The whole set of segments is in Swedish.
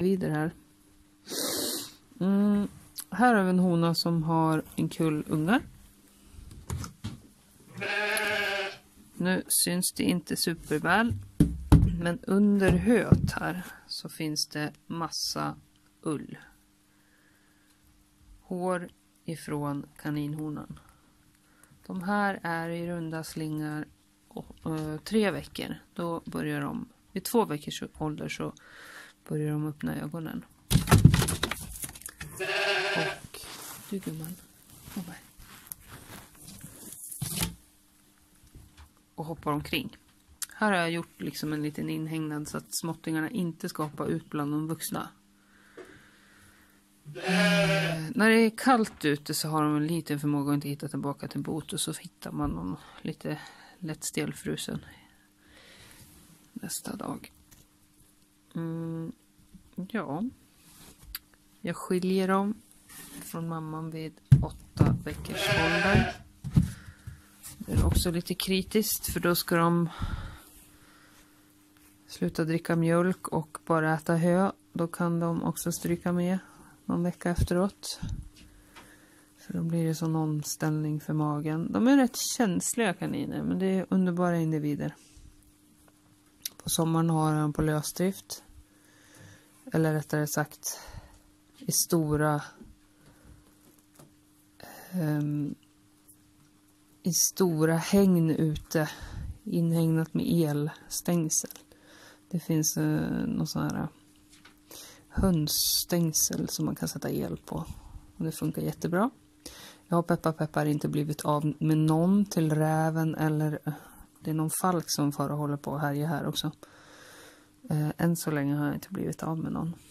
vidare här. Här har vi en hona som har en kull ungar. Nu syns det inte superväl, men under höet här så finns det massa ull. Hår ifrån kaninhonan. De här är i runda slingar 3 veckor. Då börjar de, vid 2 veckors ålder så börjar de öppna ögonen. Och du gumman, kom här. Och hoppar omkring. Här har jag gjort liksom en liten inhägnad så att småttingarna inte ska hoppa ut bland de vuxna. När det är kallt ute så har de en liten förmåga att inte hitta tillbaka till bot, och så hittar man dem lite lätt stelfrusen nästa dag. Ja, jag skiljer dem från mamman vid 8 veckors ålder. Det är också lite kritiskt, för då ska de sluta dricka mjölk och bara äta hö. Då kan de också stryka med någon vecka efteråt. För då blir det sån omställning för magen. De är rätt känsliga kaniner, men det är underbara individer. På sommaren har de på lösdrift. Eller rättare sagt i stora hägn ute, inhägnat med elstängsel. Det finns någon sån här hönsstängsel som man kan sätta el på, och det funkar jättebra. Jag har peppar inte blivit av med någon till räven, eller det är någon falk som far och håller på här också. Än så länge har jag inte blivit av med någon.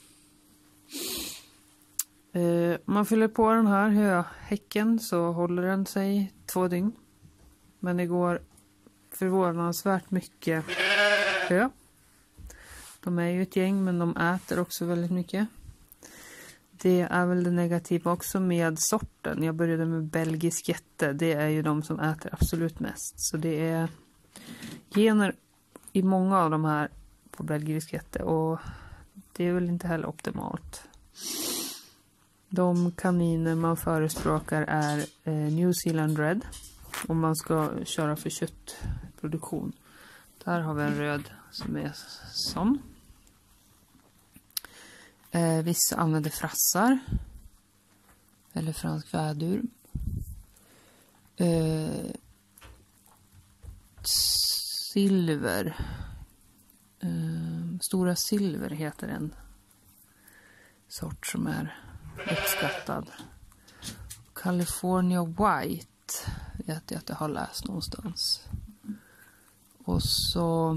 Man fyller på den här höhäcken så håller den sig 2 dygn. Men det går förvånansvärt mycket hö. De är ju ett gäng, men de äter också väldigt mycket. Det är väl det negativa också med sorten. Jag började med belgisk jätte. Det är ju de som äter absolut mest. Så det är gener i många av de här på belgisk jätte. Och det är väl inte heller optimalt. De kaniner man förespråkar är New Zealand Red. Om man ska köra för köttproduktion. Där har vi en röd som är sån. Vissa använder frassar. Eller fransk vädur. Silver. Stora silver heter en sort som är uppskattad. California White vet jag att jag har läst någonstans. Och så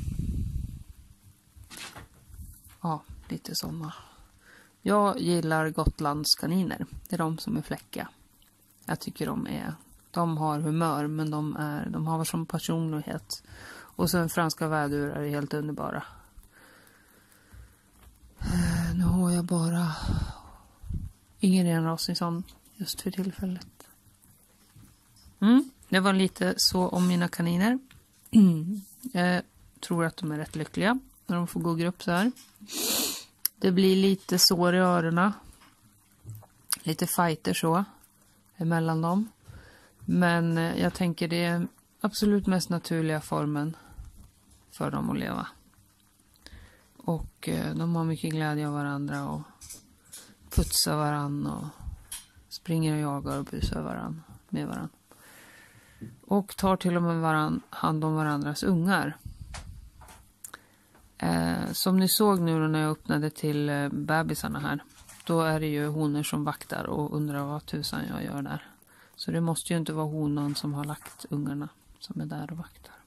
ja, lite sådana. Jag gillar Gotlands kaniner. Det är de som är fläckiga. Jag tycker de har humör, men de har som personlighet. Och sen franska vädurar är helt underbara. Nu har jag bara ingen renrasig sån just för tillfället. Det var lite så om mina kaniner. Jag tror att de är rätt lyckliga när de får gå grupp så här. Det blir lite sår i öronen. Lite fighter så emellan dem. Men jag tänker det är absolut mest naturliga formen för dem att leva. Och de har mycket glädje av varandra och putsar varandra och springer och jagar och busar med varandra. Och tar till och med hand om varandras ungar. Som ni såg nu när jag öppnade till bebisarna här. Då är det ju honor som vaktar och undrar vad tusan jag gör där. Så det måste ju inte vara honan som har lagt ungarna som är där och vaktar.